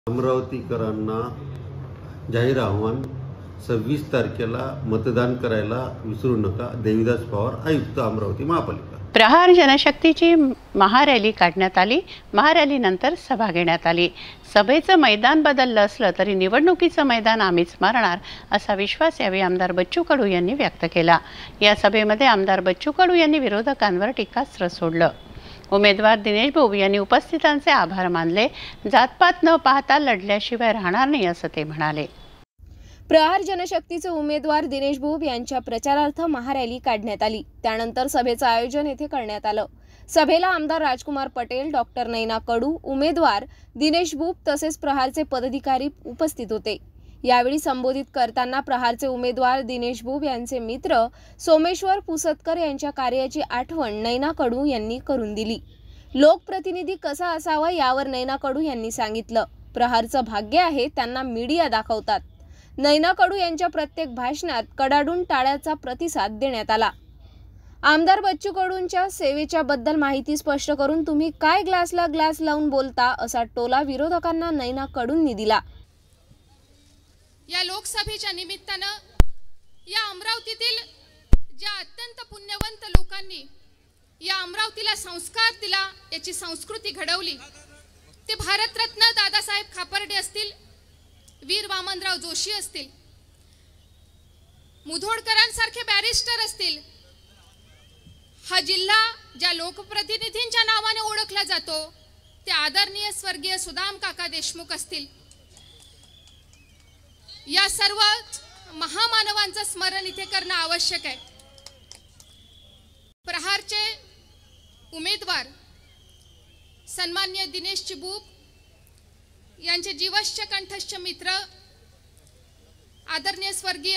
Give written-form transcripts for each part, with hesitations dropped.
अमरावतीकरांना जाहीर आव्हान 26 तारखेला मतदान करायला विसरू नका. देवीदास पवार, आयुक्त, अमरावती महापालिका. प्रहार जनशक्तीची महारॅली काढण्यात आली. महारॅलीनंतर सभा घेण्यात आली. सभेचं मैदान बदललं असलं तरी निवडणुकीचं मैदान आम्हीच मारणार असा विश्वास यावेळी आमदार बच्चू कडू यांनी व्यक्त केला. या सभेमध्ये आमदार बच्चू कडू यांनी विरोधकांवर टीकास्त्र सोडलं. उमेदवार दिनेश भाऊ यांनी उपस्थितांचे आभार मानले. जातपात न पाहता लढल्याशिवाय राहणार नाही असं ते म्हणाले. प्रहार जनशक्तीचे उमेदवार दिनेश भाऊ यांच्या प्रचारार्थ महारॅली काढण्यात आली. त्यानंतर सभेचं आयोजन येथे करण्यात आलं. सभेला आमदार राजकुमार पटेल, डॉक्टर नैना कडू, उमेदवार दिनेश भाऊ तसेच प्रहारचे पदाधिकारी उपस्थित होते. यावेळी संबोधित करताना प्रहारचे उमेदवार दिनेश भाऊ यांचे मित्र सोमेश्वर पुसतकर यांच्या कार्याची आठवण नैना कडू यांनी करून दिली. लोकप्रतिनिधी कसा असावा यावर नैना कडू यांनी सांगितलं. प्रहारचं भाग्य आहे त्यांना मीडिया दाखवतात. नैना कडू यांच्या प्रत्येक भाषणात कडाडून टाळ्याचा प्रतिसाद देण्यात आला. आमदार बच्चू कडूंच्या सेवेच्या बद्दल माहिती स्पष्ट करून तुम्ही काय ग्लासला ग्लास लावून बोलता असा टोला विरोधकांना नैना कडूंनी दिला. या लोकसभेच्या निमित्तानं या अमरावतीतील ज्या अत्यंत पुण्यवंत लोकांनी या अमरावतीला संस्कार दिला, याची संस्कृती घडवली, ते भारतरत्न दादासाहेब खापर्डे असतील, वीर वामनराव जोशी असतील, मुधोळकरांसारखे बॅरिस्टर असतील, हा जिल्हा ज्या लोकप्रतिनिधींच्या नावाने ओळखला जातो ते आदरणीय स्वर्गीय सुदाम काका देशमुख असतील, या सर्व महामानवांचं स्मरण इथे करणं आवश्यक आहे. प्रहारचे उमेदवार सन्मान्य दिनेश चिबूक यांचे जीवश्च कंठस्थ मित्र आदरणीय स्वर्गीय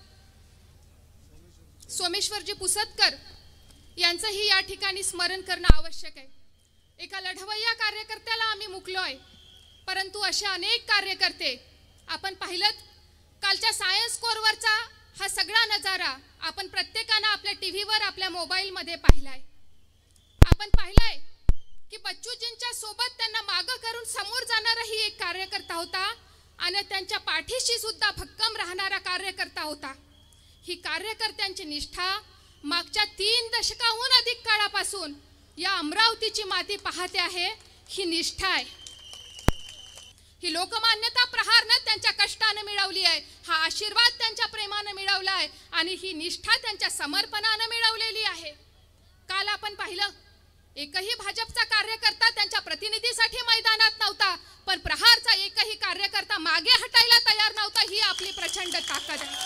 सोमेश्वरजी पुसतकर यांचंही या ठिकाणी स्मरण करणं आवश्यक आहे. एका लढवय्या कार्यकर्त्याला आम्ही मुकलोय, परंतु असे अनेक कार्यकर्ते आपण पाहिलं. कालच्या सायन्स कोरवरचा हा सगळा नजारा आपण प्रत्येकानं आपल्या टीव्हीवर, आपल्या मोबाईलमध्ये पाहिलाय. आपण पाहिलंय की बच्चूजींच्या सोबत त्यांना मागं करून समोर जाणाराही एक कार्यकर्ता होता आणि त्यांच्या पाठीशी सुद्धा भक्कम राहणारा कार्यकर्ता होता. ही कार्यकर्त्यांची निष्ठा मागच्या 3 दशकाहून अधिक काळापासून या अमरावतीची माती पाहते आहे. ही निष्ठा आहे, ही लोकमान्यता प्रहारनं त्यांच्या कष्टाने मिळवली आहे. हा आशीर्वाद त्यांच्या प्रेमाने मिळवला आहे आणि ही निष्ठा त्यांच्या समर्पणाने मिळवलेली आहे. काल आपण पाहिलं, एकही भाजपचा कार्यकर्ता त्यांच्या प्रतिनिधीसाठी मैदानात नव्हता, पण प्रहारचा एकही कार्यकर्ता मागे हटायला तयार नव्हता. ही आपली प्रचंड ताकद आहे.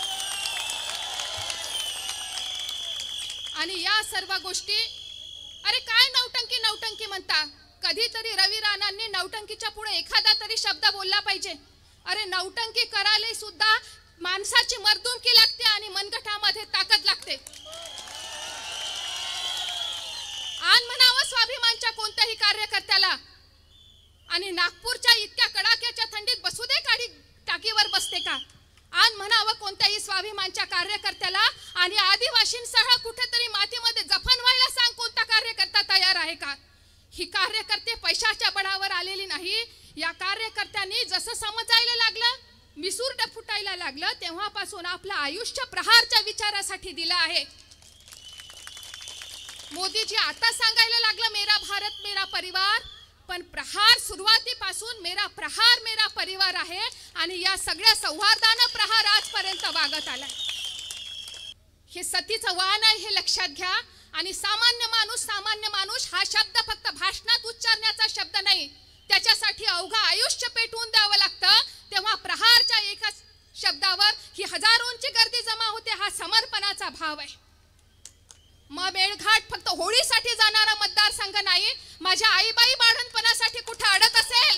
आणि या सर्व गोष्टी, अरे काय नौटंकी नौटंकी म्हणता, कधीतरी रवी राणांनी नौटंकीच्या पुढे एखादा तरी शब्द बोलला पाहिजे. अरे नौटंकी करायला सुद्धा माणसाची मर्दुनकी लागते आणि मनगटामध्ये ताकद लागते. आन म्हणावं स्वाभिमानच्या कोणत्याही कार्यकर्त्याला, आणि नागपूरच्या इतक्या कडाक्याच्या थंडीत बसू दे गाडी टाकीवर बसते का? आन म्हणावं कोणत्याही स्वाभिमानच्या कार्यकर्त्याला, आणि आदिवासींसह कुठेतरी मातीमध्ये जफन व्हायला सांग कोणता कार्यकर्ता तयार आहे का? ही कार्यकर्ते पैशाच्या बळावर आलेली नाही. या कार्यकर्त्यांनी जसं समजायला लागलं, मिसूर फुटायला लागलं, तेव्हापासून आपलं आयुष्य प्रहारच्या विचारासाठी दिलं आहे. मोदीजी आता सांगायला लागलं मेरा भारत मेरा परिवार, पण प्रहार सुरुवातीपासून मेरा प्रहार मेरा परिवार आहे आणि या सगळ्या सौहार्दानं प्रहार आजपर्यंत वागत आलाय. हे सतीचं वाहन आहे, हे लक्षात घ्या. आणि सामान्य माणूस हा शब्द फक्त भाषणात उच्चारण्याचा शब्द नाही, त्याच्यासाठी अवघं आयुष्य पेटवून द्यावं लागतं. तेव्हा प्रहारच्या एका शब्दावर ही हजारोंची गर्दी जमा होते. हा समर्पणाचा भाव आहे. मग मेळघाट फक्त होळीसाठी जाणारा मतदारसंघ नाही. माझ्या आईबाई बाळणपणासाठी कुठे अडत असेल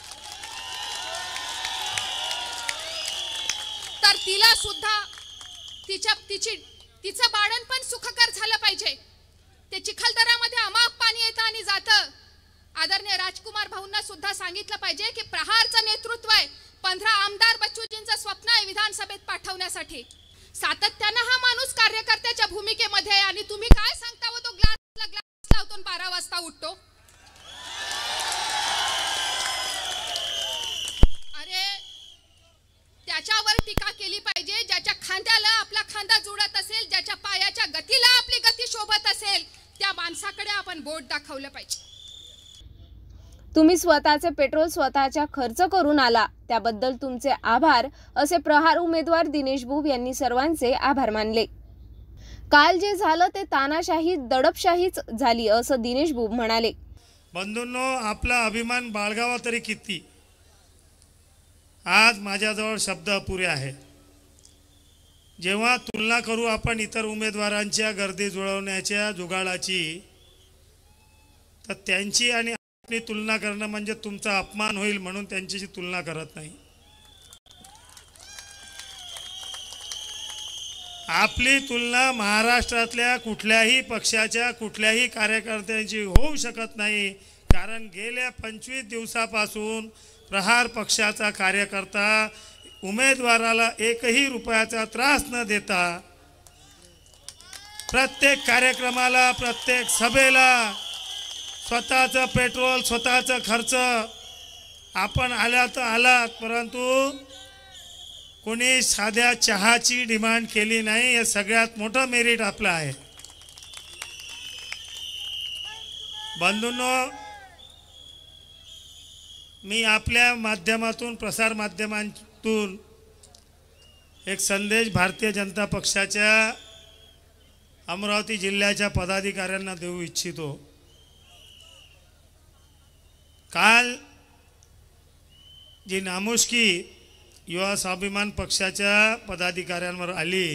तर तिला सुद्धा तिचं बाळणपण सुखकर झालं पाहिजे. ते चिखलदऱ्यामध्ये अमाप पाणी येतं आणि जातं. आदरणीय राजकुमार भाऊंना सुद्धा सांगितलं पाहिजे की प्रहारचं नेतृत्व आहे. 15 आमदार बच्चूजींचं स्वप्न आहे विधानसभेत पाठवण्यासाठी. सातत्यानं हा माणूस कार्यकर्त्याच्या भूमिकेमध्ये आहे. आणि तुम्ही काय सांगता हो, तो ग्लासला ग्लास लावतो 12 वाजता उठतो. खांदा जुळत असेल, ज्याच्या पायाच्या गतीला आपली गती शोभत असेल, त्या माणसाकडे आपण बोट दाखवलं पाहिजे. तुम्ही स्वतःचे पेट्रोल स्वतःच्या खर्च करून आला, त्याबद्दल तुमचे आभार, असे प्रहार उमेदवार दिनेश बुब यांनी सर्वांचे आभार मानले. काल जे झालं ते तानाशाही दडपशाहीच झाली, असं दिनेश बुब म्हणाले. बंधूंनो, आपला अभिमान बाळगावा तरी किती. आज माझ्याजवळ शब्द अपुरे आहे. जेव्हा तुलना करू आपण इतर उमेदवारांच्या गर्दी जुळवण्याच्या जुगाडाची, तर त्यांची आणि आपली तुलना करणं म्हणजे तुमचा अपमान होईल, म्हणून त्यांच्याशी तुलना करत नाही. आपली तुलना महाराष्ट्रातल्या कुठल्याही पक्षाच्या कुठल्याही कार्यकर्त्यांची होऊ शकत नाही. कारण गेल्या 25 दिवसापासून प्रहार पक्षाचा कार्यकर्ता उमेदवाराला एकही रुपयाचा त्रास न देता प्रत्येक कार्यक्रमाला, प्रत्येक सभेला स्वतःचं पेट्रोल, स्वतःचा खर्च, आपण आला तर आलात, परंतु कोणी साध्या चहाची डिमांड केली नाही. हे सगळ्यात मोठं मेरिट आपलं आहे. बंधूंनो, मी आपल्या माध्यमातून, प्रसार माध्यमांतून एक संदेश भारतीय जनता पक्षाच्या अमरावती जिल्ह्याच्या पदाधिकाऱ्यांना देऊ इच्छितो. काल जी नामुष्की युवा स्वाभिमान पक्षाच्या पदाधिकाऱ्यांवर आली,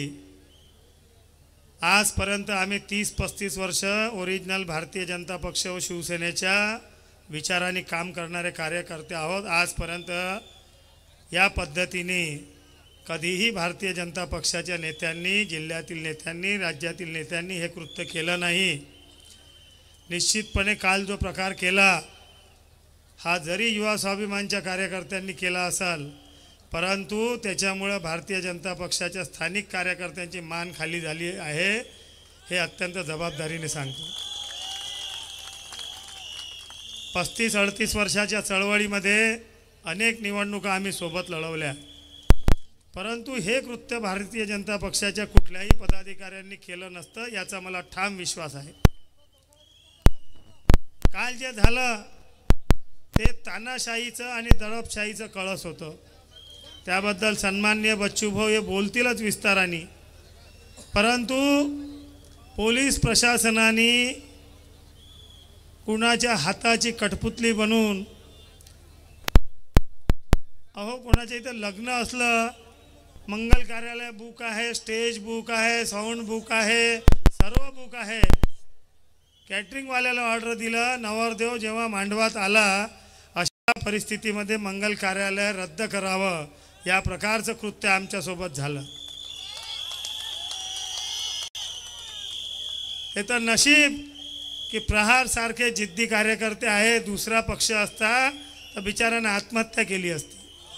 आजपर्यंत आम्ही 30-35 वर्ष ओरिजिनल भारतीय जनता पक्ष व शिवसेनेच्या विचाराने काम करणारे कार्यकर्ते आहोत. आजपर्यंत या पद्धतीने कधीही भारतीय जनता पक्षाच्या नेत्यांनी, जिल्ह्यातील नेत्यांनी, राज्यातील नेत्यांनी हे कृत्य केलं नाही. निश्चितपणे काल जो प्रकार केला हा जरी युवा स्वाभिमानच्या कार्यकर्त्यांनी केला असेल, परंतु त्याच्यामुळे भारतीय जनता पक्षाच्या स्थानिक कार्यकर्त्यांची मान खाली झाली आहे, हे अत्यंत जबाबदारीने सांगतो. 35-38 वर्षाच्या चळवळीमध्ये अनेक निवडणुका आम्ही सोबत लढवल्या, परंतु हे कृत्य भारतीय जनता पक्षाच्या कुठल्याही पदाधिकाऱ्यांनी केलं नसतं, याचा मला ठाम विश्वास आहे. काल जे झालं ते तानाशाहीचं आणि दडपशाहीचं कळस होतं. त्याबद्दल सन्माननीय बच्चूभाऊ हे बोलतीलच विस्ताराने, परंतु पोलीस प्रशासनाने कुणाच्या हाताची कठपुतली बनवून, कोणाच्या इथं लग्न असलं, मंगल कार्यालय बुक आहे, स्टेज बुक आहे, साऊंड बुक आहे, सर्व बुक आहे. कॅटरिंगवाल्याला ऑर्डर दिलं, नवरदेव जेव्हा मांडवात आला, अशा परिस्थितीमध्ये मंगल कार्यालय रद्द करावं, या प्रकारचं कृत्य आमच्यासोबत झालं. हे तर नशीब की प्रहार सारखे जिद्दी कार्यकर्ते आहे. दुसरा पक्ष असता तर बिचाऱ्याने आत्महत्या केली असती.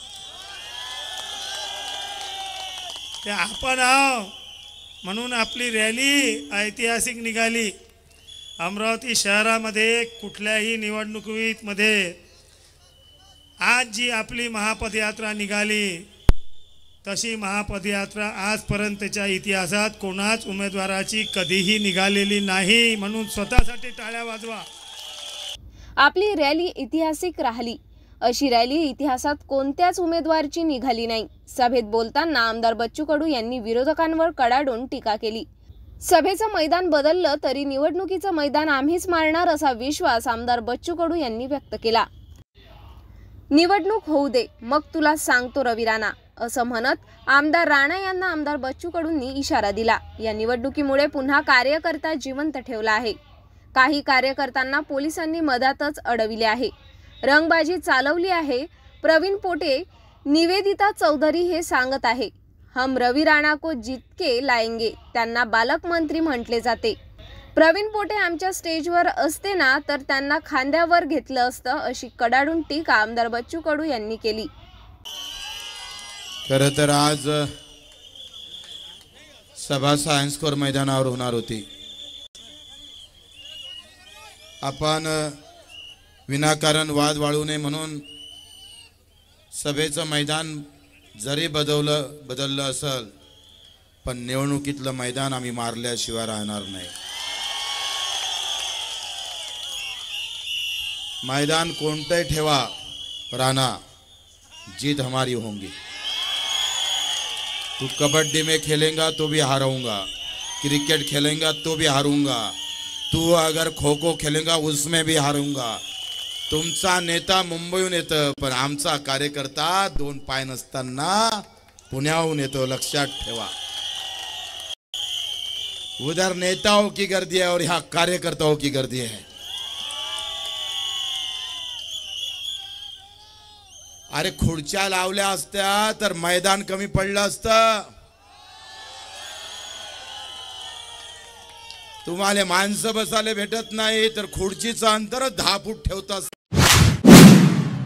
ते आपण आहो म्हणून आपली रॅली ऐतिहासिक निघाली. अमरावती शहरामध्ये कुठल्याही निवडणुकीमध्ये आज जी आपली महापदयात्रा निघाली, तशी महापदयात्रा आजपर्यंतच्या इतिहासात कोणाच उमेदवाराची कधीही निघालेली नाही. म्हणून स्वतःसाठी टाळ्या वाजवा. आपली रॅली ऐतिहासिक राहिली. अशी रॅली इतिहासात कोणत्याच उमेदवाराची निघाली नाही. सभेत बोलताना आमदार बच्चू कडू यांनी विरोधकांवर कडाडून टीका केली. सभेचं मैदान बदललं तरी निवडणुकीचं मैदान आम्हीच मारणार, असा विश्वास आमदार बच्चू कडू यांनी व्यक्त केला. निवडणूक होऊ दे, मग तुला सांगतो रवी राणा, असं म्हणत आमदार राणा यांना आमदार बच्चू कडूंनी इशारा दिला. या निवडणुकीमुळे पुन्हा कार्यकर्ता जिवंत ठेवला आहे. काही कार्यकर्त्यांना पोलिसांनी मधातच अडविले आहे, रंगबाजी चालवली आहे. प्रवीण पोटे, निवेदिता चौधरी हे सांगत आहे, हम रवी राणा को जीत के लाएंगे. त्यांना बालक मंत्री म्हटले जाते. प्रवीण पोटे आमच्या स्टेजवर असते ना तर त्यांना खांद्यावर घेतलं असतं, अशी कडाडून टीका आमदार बच्चू कडू यांनी केली. खरं तर आज सभा सायन्स कोर मैदानावर होणार होती. आपण विनाकारण वाद वाढू नये म्हणून सभेचं मैदान जरी बदललं असेल, पण निवडणुकीतलं मैदान आम्ही मारल्याशिवाय राहणार नाही. मैदान कोणतंही ठेवा, राणा, जीत हमारी होंगी. तू कबड्डी में खेलेगा तो भी हारूंगा, क्रिकेट खेलेगा तो भी हारूंगा, तू अगर खो खो खेलेगा उसमें भी हारूंगा. तुमचा नेता मुंबईहून येतो, पण आमचा कार्यकर्ता 2 पाय नसताना पुण्याहून येतो, लक्षात ठेवा. उधर नेताओं की गर्दी है और यहाँ कार्यकर्ताओं की गर्दी है. अरे खुर्च्या लावल्या असत्या तर मैदान कमी पडलं असतं. तुम्हाला माणसं बसायला भेटत नाही तर खुर्चीचं अंतर 10 फूट ठेवतात.